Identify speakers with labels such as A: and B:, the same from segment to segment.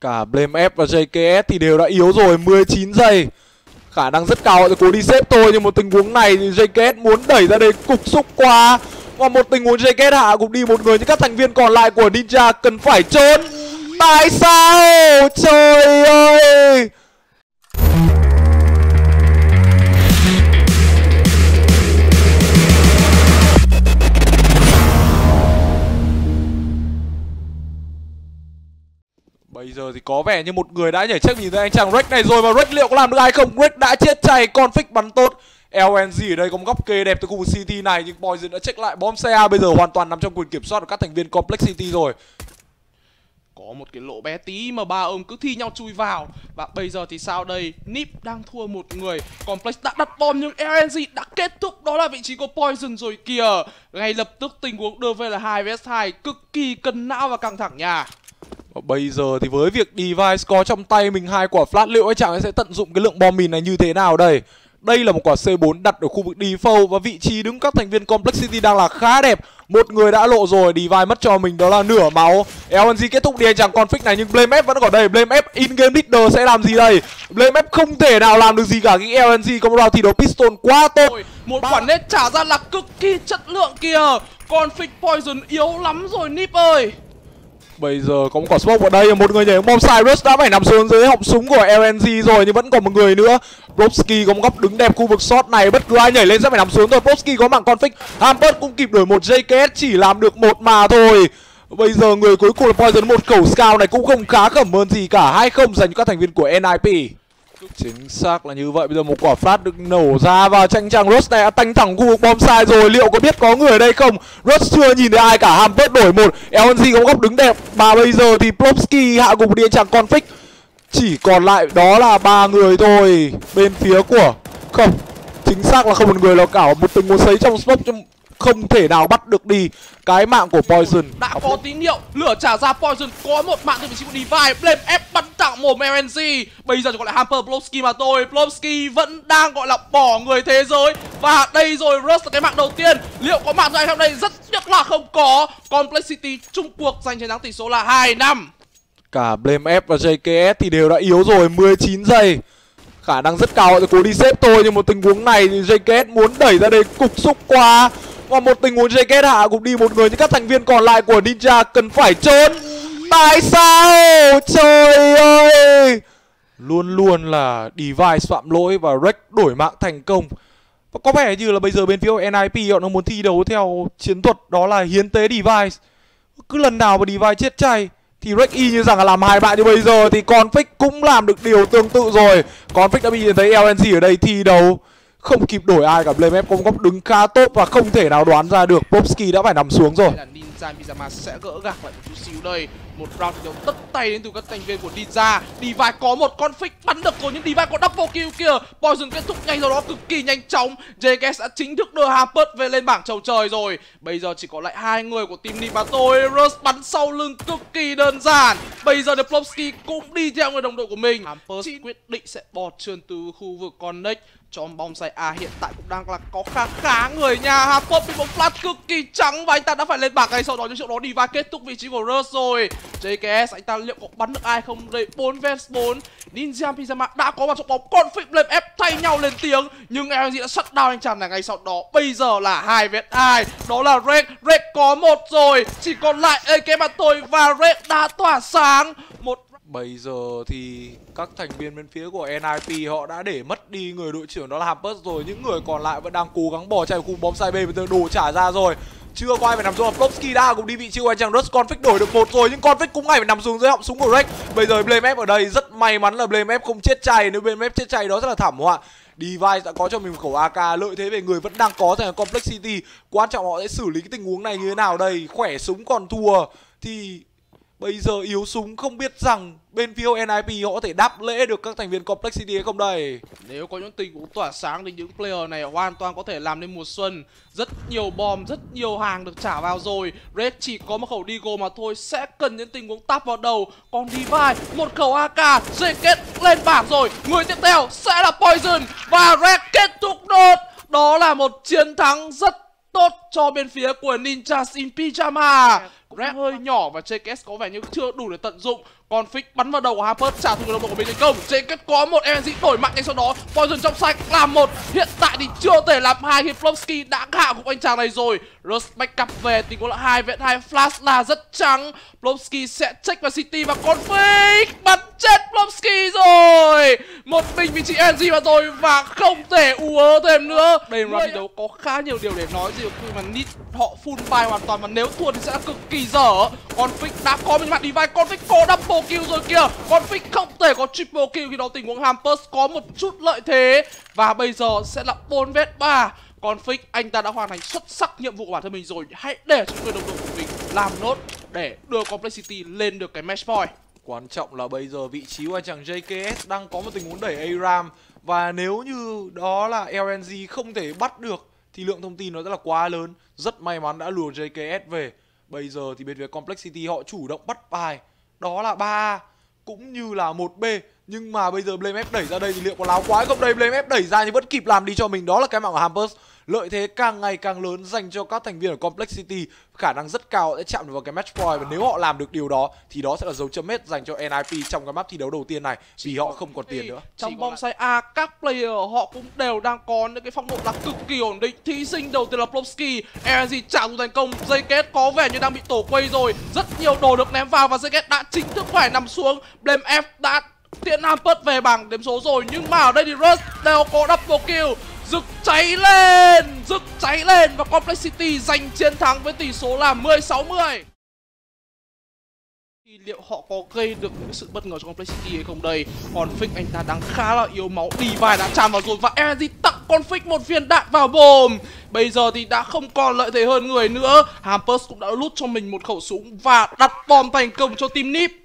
A: Cả Blame F và JKS thì đều đã yếu rồi, 19 giây. Khả năng rất cao họ sẽ cố đi xếp thôi, nhưng một tình huống này thì JKS muốn đẩy ra đây cục xúc qua. Và một tình huống JKS hạ cũng đi một người, nhưng các thành viên còn lại của Ninja cần phải trốn. Tại sao? Trời ơi! Bây giờ thì có vẻ như một người đã nhảy check nhìn thấy anh chàng Rex này rồi, và Rex liệu có làm được ai không? Rex đã chết chay, Config bắn tốt. LNG ở đây có một góc kê đẹp từ khu vực City này, nhưng Poison đã check lại bom xe A, bây giờ hoàn toàn nằm trong quyền kiểm soát của các thành viên Complex City rồi.
B: Có một cái lỗ bé tí mà ba ông cứ thi nhau chui vào. Và bây giờ thì sao đây? Nip đang thua một người. Complex đã đặt bom nhưng LNG đã kết thúc. Đó là vị trí của Poison rồi kìa. Ngay lập tức tình huống đưa về là 2vs2 cực kỳ cân não và căng thẳng nha.
A: Và bây giờ thì với việc Device có trong tay mình 2 quả flash, liệu anh chàng ấy sẽ tận dụng cái lượng bom mìn này như thế nào đây? Đây là một quả C4 đặt ở khu vực default, và vị trí đứng các thành viên Complex City đang là khá đẹp. Một người đã lộ rồi, Device mất cho mình đó là nửa máu. LNG kết thúc đi anh chàng Config này, nhưng Blame F vẫn còn đây. Blame F in-game leader sẽ làm gì đây? Blame F không thể nào làm được gì cả. Cái LNG có một round thi đấu pistol quá tốt.
B: Một quả nết trả ra là cực kỳ chất lượng kìa. Config Poison yếu lắm rồi Nip ơi.
A: Bây giờ có một quả smoke ở đây, một người nhảy bom Cyrus đã phải nằm xuống dưới họng súng của LNG rồi, nhưng vẫn còn một người nữa. Brodsky có một góc đứng đẹp khu vực shot này, bất cứ ai nhảy lên sẽ phải nằm xuống thôi. Brodsky có mạng Config, Hampus cũng kịp đuổi một, JKS chỉ làm được một mà thôi. Bây giờ người cuối cùng là Poison, một khẩu scout này cũng không khá khẩm hơn gì cả. 2-0 dành cho các thành viên của NIP. Chính xác là như vậy. Bây giờ một quả flash được nổ ra, và tranh chàng Rust này đã tanh thẳng khu vực bom sai rồi. Liệu có biết có người ở đây không? Rust chưa nhìn thấy ai cả. Hampus đổi một, LNG có góc đứng đẹp. Và bây giờ thì Plopsky hạ gục đi chàng Config. Chỉ còn lại đó là 3 người thôi. Bên phía của... Không, chính xác là không một người nào cả. Một tình huống sấy trong smoke, không thể nào bắt được đi cái mạng của Poison.
B: Đã có tín hiệu lửa trả ra. Poison có một mạng từ vị trí của Device. Blame F bắn thẳng mồm LNG. Bây giờ chỉ còn lại Hamper, Plopsky mà thôi. Plopsky vẫn đang gọi là bỏ người thế giới. Và đây rồi, Rust là cái mạng đầu tiên. Liệu có mạng gì trong đây? Rất tiếc là không có. Complex City chung cuộc giành chiến thắng tỷ số là 2-5.
A: Cả Blame F và JKS thì đều đã yếu rồi, 19 giây. Khả năng rất cao họ sẽ cố đi xếp thôi, nhưng một tình huống này thì JKS muốn đẩy ra đây cục xúc qua. Và một tình huống JKS hạ cũng đi một người, nhưng các thành viên còn lại của Ninja cần phải trốn. Tại sao? Trời ơi! Luôn luôn là Device phạm lỗi và Rex đổi mạng thành công. Và có vẻ như là bây giờ bên phía NIP họ đang muốn thi đấu theo chiến thuật đó là hiến tế Device. Cứ lần nào mà Device chết chay thì Rex y như rằng là làm hai bạn. Như bây giờ thì Config cũng làm được điều tương tự rồi. Config đã bị nhìn thấy LNG ở đây thi đấu, không kịp đổi ai cả. Blame F có một góc đứng khá tốt và không thể nào đoán ra được. Popsky đã phải nằm xuống rồi.
B: Ninja Pyjama sẽ gỡ gạc lại một chút xíu đây. Một round thi đấu tất tay đến từ các thành viên của Ninja. Device có một Config bắn được rồi, nhưng Device có double kill kìa. Poison kết thúc ngay sau đó cực kỳ nhanh chóng. JKS đã chính thức đưa Hampus về lên bảng chầu trời rồi. Bây giờ chỉ còn lại 2 người của team Nip mà thôi. Rust bắn sau lưng cực kỳ đơn giản. Bây giờ Plopsky cũng đi theo người đồng đội của mình. Hampus quyết định sẽ bọt trườn từ khu vực Connect. Trong bom xay A hiện tại cũng đang là có khá người nha. Hampus bị một flash cực kỳ trắng và anh ta đã phải lên bảng ngay sau đó, nhưng chỗ đó Device kết thúc vị trí của Rust rồi. JKS anh ta liệu có bắn được ai không đây? 4vs4. Ninja Pyjama đã có vào trong bóng. Config Blame F thay nhau lên tiếng, nhưng LNG đã shut down anh chàng này ngay sau đó. Bây giờ là 2vs2, đó là Rex. Rex có một rồi, chỉ còn lại AK mà thôi, và Rex đã tỏa sáng.
A: Bây giờ thì các thành viên bên phía của NIP họ đã để mất đi người đội trưởng đó là Hampus rồi. Những người còn lại vẫn đang cố gắng bỏ chạy khu bom sai B. Bây giờ đồ trả ra rồi, chưa có ai phải nằm xuống. Plopsky đã cũng đi vị trí của anh chàng Rust. Config đổi được một rồi, nhưng Config cũng phải nằm xuống dưới họng súng của Rex. Bây giờ Blame F ở đây rất may mắn là Blame F không chết chay. Nếu Blame F chết chay đó rất là thảm họa. Device đã có cho mình một khẩu AK, lợi thế về người vẫn đang có thành Complex City. Quan trọng họ sẽ xử lý cái tình huống này như thế nào đây. Khỏe súng còn thua thì bây giờ yếu súng, không biết rằng bên phía NIP họ có thể đáp lễ được các thành viên Complex City hay không đây.
B: Nếu có những tình huống tỏa sáng thì những player này hoàn toàn có thể làm nên mùa xuân. Rất nhiều bom, rất nhiều hàng được trả vào rồi. Red chỉ có một khẩu Deagle mà thôi, sẽ cần những tình huống tap vào đầu. Còn Device một khẩu AK, JKS lên bảng rồi. Người tiếp theo sẽ là Poison và Red kết thúc đột. Đó là một chiến thắng rất tốt cho bên phía của Ninjas in Pyjama. Red hơi nhỏ và JKS có vẻ như chưa đủ để tận dụng. Config bắn vào đầu của Hampers, trả thù đồng đội của mình thành công. JKS có một MNZ đổi mạng, ngay sau đó Poison trong sạch làm một. Hiện tại thì chưa thể làm hai khi Plopsky đã hạ gục anh chàng này rồi. Rust backup về, tình huống là 2v2, flash là rất trắng. Plopsky sẽ check vào City và Config bắn chết Plopsky rồi. Một mình vị trí MNZ mà thôi và không thể ú ớ thêm nữa. Đây là thi đấu có khá nhiều điều để nói gì khi mà Nit họ full buy hoàn toàn, và nếu thua thì sẽ là cực kỳ dở. Config đã có bên mặt Divide, Config có double kill rồi kìa. Config không thể có triple kill khi đó tình huống Hampers có một chút lợi thế. Và bây giờ sẽ là 4v3. Config anh ta đã hoàn thành xuất sắc nhiệm vụ của bản thân mình rồi. Hãy để cho người đồng đội của mình làm nốt để đưa Complexity lên được cái match point.
A: Quan trọng là bây giờ vị trí của anh chàng JKS đang có một tình huống đẩy ARAM. Và nếu như đó là LNG không thể bắt được thì lượng thông tin nó rất là quá lớn. Rất may mắn đã lùa JKS về. Bây giờ thì bên phía Complexity họ chủ động bắt bài. Đó là 3A cũng như là 1B. Nhưng mà bây giờ Blame F đẩy ra đây thì liệu có láo quá không đây? Blame F đẩy ra nhưng vẫn kịp làm đi cho mình. Đó là cái mạng của Hampers. Lợi thế càng ngày càng lớn dành cho các thành viên ở Complexity. Khả năng rất cao sẽ chạm được vào cái match point. Và nếu họ làm được điều đó thì đó sẽ là dấu chấm hết dành cho NIP trong cái map thi đấu đầu tiên này. Vì họ không còn tiền nữa.
B: Trong bom site A, các player họ cũng đều đang có những cái phong độ là cực kỳ ổn định. Thí sinh đầu tiên là Plopsky, LNG trả thù thành công. JKS có vẻ như đang bị tổ quay rồi. Rất nhiều đồ được ném vào và JKS đã chính thức phải nằm xuống. Blame F đã tiện Hampers về bảng điểm số rồi. Nhưng mà ở đây thì Rust đều có double kill. Rực cháy lên và Complexity giành chiến thắng với tỷ số là 10-60. Liệu họ có gây được những sự bất ngờ cho Complexity hay không đây? Config anh ta đang khá là yếu máu, Divide đã chạm vào rồi và LNG tặng Config một viên đạn vào mồm. Bây giờ thì đã không còn lợi thế hơn người nữa. Hampers cũng đã lút cho mình một khẩu súng và đặt bom thành công cho team NiP.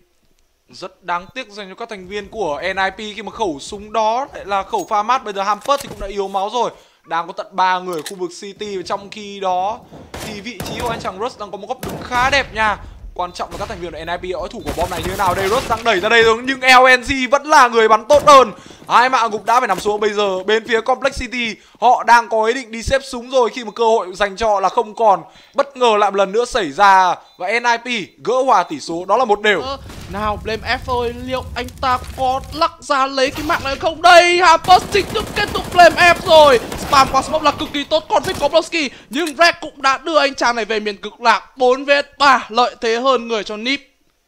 A: Rất đáng tiếc dành cho các thành viên của NIP khi mà khẩu súng đó lại là khẩu pha mát. Bây giờ Hampers thì cũng đã yếu máu rồi. Đang có tận 3 người ở khu vực City. Và trong khi đó thì vị trí của anh chàng Rust đang có một góc đứng khá đẹp nha. Quan trọng là các thành viên của NIP họ thủ của bom này như thế nào. Đây Rust đang đẩy ra đây rồi nhưng LNG vẫn là người bắn tốt hơn. Hai mạng gục đã phải nằm xuống. Bây giờ bên phía Complexity họ đang có ý định đi xếp súng rồi khi mà cơ hội dành cho họ là không còn. Bất ngờ lại một lần nữa xảy ra và NIP gỡ hòa tỷ số, đó là 1-1.
B: Nào Blame F ơi, liệu anh ta có lắc ra lấy cái mạng này không đây? Hampers chính thức kết thúc Blame F rồi. Spam qua smoke là cực kỳ tốt, Config có Plopsky nhưng Red cũng đã đưa anh chàng này về miền cực lạc. 4v3 lợi thế hơn người cho NiP.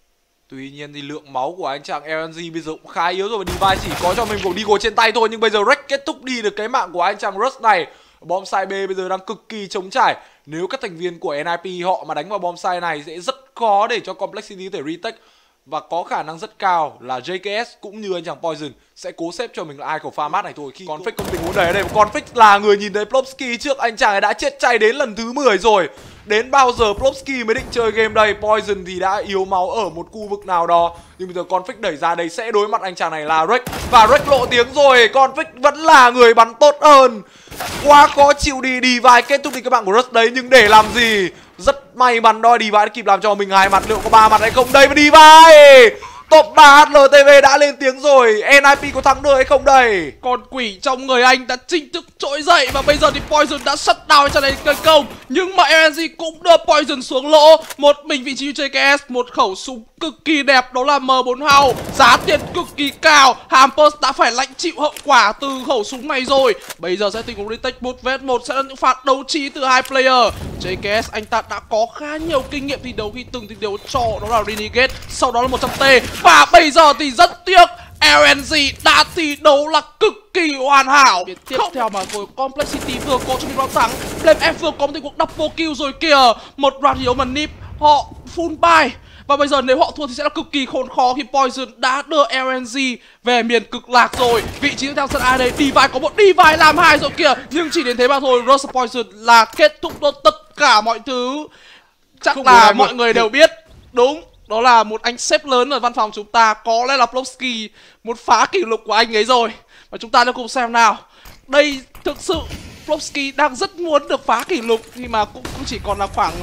A: Tuy nhiên thì lượng máu của anh chàng LNG bây giờ cũng khá yếu rồi và Divide chỉ có cho mình một Deagle trên tay thôi. Nhưng bây giờ Rex kết thúc đi được cái mạng của anh chàng Rust này. Bom site B bây giờ đang cực kỳ trống trải. Nếu các thành viên của NIP họ mà đánh vào bom site này sẽ rất khó để cho Complexity có thể retake. Và có khả năng rất cao là JKS cũng như anh chàng Poison sẽ cố xếp cho mình là ai khẩu pha mát này thôi. Khi Config không tình huống đẩy ở đây, Config là người nhìn thấy Plopsky trước, anh chàng ấy đã chết chay đến lần thứ 10 rồi. Đến bao giờ Plopsky mới định chơi game đây? Poison thì đã yếu máu ở một khu vực nào đó. Nhưng bây giờ Config đẩy ra đây sẽ đối mặt anh chàng này là Rex. Và Rex lộ tiếng rồi, Config vẫn là người bắn tốt hơn. Quá khó chịu đi, Divide kết thúc đi các bạn của Rust đấy. Nhưng để làm gì? Rất may mắn đó, Divide đã kịp làm cho mình 2 mặt. Liệu có 3 mặt hay không đây? Và Divide top 3 HLTV đã lên tiếng rồi. NIP có thắng được hay không đây?
B: Con quỷ trong người anh đã chính thức trỗi dậy và bây giờ thì Poison đã shut down cho này tấn công. Nhưng mà LNG cũng đưa Poison xuống lỗ. Một mình vị trí JKS, một khẩu súng cực kỳ đẹp đó là M4 Hao. Giá tiền cực kỳ cao. Hampers đã phải lãnh chịu hậu quả từ khẩu súng này rồi. Bây giờ sẽ tình huống retake 1v1 sẽ là những pha đấu trí từ hai player. JKS anh ta đã có khá nhiều kinh nghiệm thi đấu khi từng thi đấu cho đó là Renegade, sau đó là 100T. Và bây giờ thì rất tiếc LNG đã thi đấu là cực kỳ hoàn hảo. Tiếp theo mà rồi Complexity vừa có cho mình round thắng. Blame F vừa có một tình huống double kill rồi kìa. Một round thi đấu mà NiP họ full buy. Và bây giờ nếu họ thua thì sẽ là cực kỳ khốn khó khi Poison đã đưa LNG về miền cực lạc rồi. Vị trí tiếp theo sân A đây, Divide có một Divide làm 2 rồi kìa. Nhưng chỉ đến thế mà thôi, Rust Poison là kết thúc tất cả mọi thứ. Chắc không là mọi người đều biết. Đúng, đó là một anh sếp lớn ở văn phòng chúng ta. Có lẽ là Plopsky, một phá kỷ lục của anh ấy rồi. Và chúng ta sẽ cùng xem nào. Đây thực sự Plopsky đang rất muốn được phá kỷ lục nhưng mà cũng chỉ còn là khoảng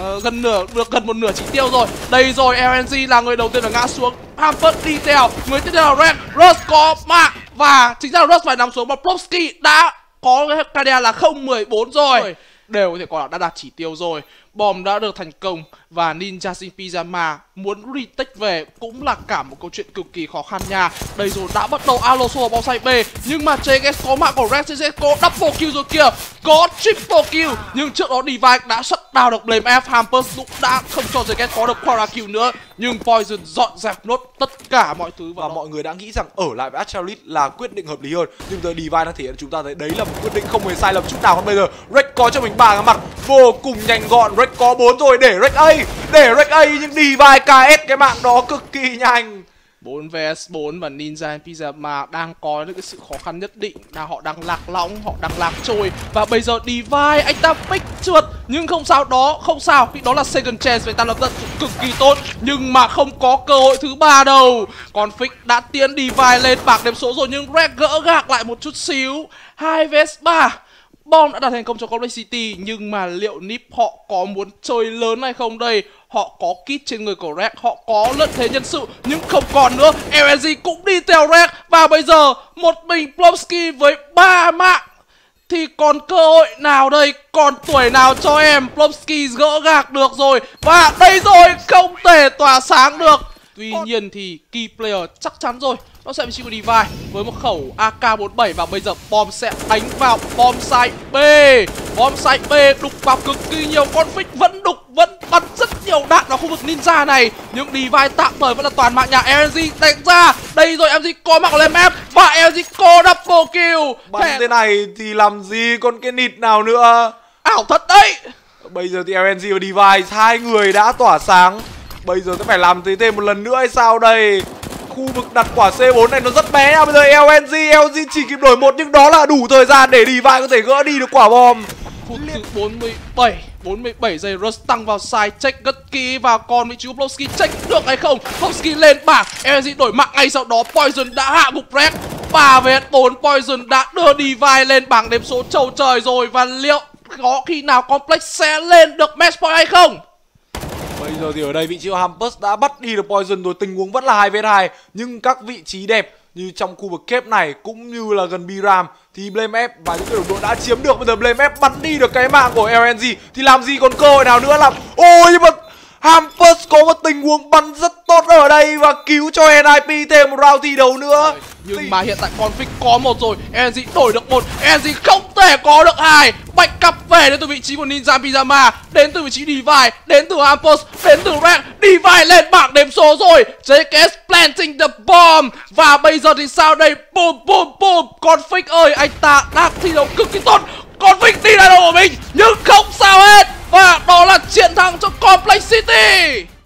B: gần một nửa chỉ tiêu rồi. Đây rồi, LNG là người đầu tiên phải ngã xuống. Hampers đi theo, người tiếp theo là Red. Rust có mạng và chính ra là Rust phải nằm xuống và Plopsky đã có KDA là 0-14 rồi. đều có thể coi là đã đạt chỉ tiêu rồi. Bom đã được thành công và Ninja Sin Pyjama muốn retake về cũng là cả một câu chuyện cực kỳ khó khăn nha. Đây rồi đã bắt đầu Aloso ở bóng side B, nhưng mà JKS có mạng của Red JKS có double kill rồi kìa, có triple kill, nhưng trước đó Divide đã shut down được Blame F. Hampus cũng đã không cho JKS có được quadra kill nữa, nhưng Poison dọn dẹp nốt tất cả mọi thứ
A: và mọi người đã nghĩ rằng ở lại với Astralis là quyết định hợp lý hơn, nhưng giờ Divide đang thể hiện chúng ta thấy đấy là một quyết định không hề sai lầm chút nào. Còn bây giờ Rex có cho mình 3 cái mặt vô cùng nhanh gọn, Rex có 4 rồi, để Rex A, nhưng Divide KS cái mạng đó cực kỳ nhanh.
B: 4 vs 4 và Ninja Pyjama đang có những cái sự khó khăn nhất định, là họ đang lạc lõng, họ đang lạc trôi. Và bây giờ Divide anh ta pick trượt, nhưng không sao, không sao, vì đó là second chance và anh ta lập tận cực kỳ tốt, nhưng mà không có cơ hội thứ 3 đâu. Còn Fix đã tiến Divide lên bảng điểm số rồi, nhưng Red gỡ gạc lại một chút xíu. 2 vs 3. Bom đã đạt thành công cho Complexity, nhưng mà liệu Nip họ có muốn chơi lớn hay không đây? Họ có kit trên người của Red, họ có lợi thế nhân sự, nhưng không còn nữa. LNG cũng đi theo Red, và bây giờ một mình Plomsky với 3 mạng thì còn cơ hội nào đây? Còn tuổi nào cho em? Plomsky gỡ gạc được rồi, và đây rồi, không thể tỏa sáng được. Tuy nhiên thì key player chắc chắn rồi, nó sẽ vị trí của Divide với một khẩu AK-47, và bây giờ Bom sẽ đánh vào bom side B. Bom side B đục vào cực kỳ nhiều, con Fix vẫn đục, vẫn bắn rất nhiều đạn vào khu vực Ninja này, nhưng Divide tạm thời vẫn là toàn mạng nhà. LNG đánh ra, đây rồi, LNG có mạng lên map và LNG có double kill.
A: Bắn thế này thì làm gì còn cái nịt nào nữa.
B: Ảo thật đấy.
A: Bây giờ thì LNG và Divide hai người đã tỏa sáng. Bây giờ sẽ phải làm thế thêm một lần nữa hay sao đây? Khu vực đặt quả C4 này nó rất bé nha. Bây giờ LNG chỉ kịp đổi một, nhưng đó là đủ thời gian để Divide có thể gỡ đi được quả bom.
B: Phút thứ 47 giây, Rush tăng vào side, check rất kỹ vào con vị trí của Plomsky, check được hay không. Plomsky lên bảng, LNG đổi mạng ngay sau đó. Poison đã hạ gục Red. 3 vs 4, Poison đã đưa Divide lên bảng điểm số chầu trời rồi, và liệu có khi nào Complex sẽ lên được match point hay không?
A: Bây giờ thì ở đây vị trí của Hampus đã bắt đi được Poison rồi, tình huống vẫn là 2 vs 2, nhưng các vị trí đẹp như trong khu vực kép này cũng như là gần Biram thì Blame F và những cái đồng đội đã chiếm được. Bây giờ Blame F bắn đi được cái mạng của LNG thì làm gì còn cơ hội nào nữa làm. Ôi, nhưng mà Hampus có một tình huống bắn rất tốt ở đây và cứu cho NIP thêm một round thi đấu nữa.
B: Nhưng mà hiện tại con Fix có một rồi, LNG đổi được một, LNG không thể có được hai. Backup về đến từ vị trí của Ninja Pyjama, đến từ vị trí Divide, đến từ Hampus, đến từ Red. Divide lên bảng điểm số rồi, JKS planting the bomb. Và bây giờ thì sao đây? Boom boom boom. Con Fix ơi, anh ta đang thi đấu cực kỳ tốt. Con Fix đi lại đâu của mình, nhưng không sao hết. Và đó là chiến thắng cho Complexity.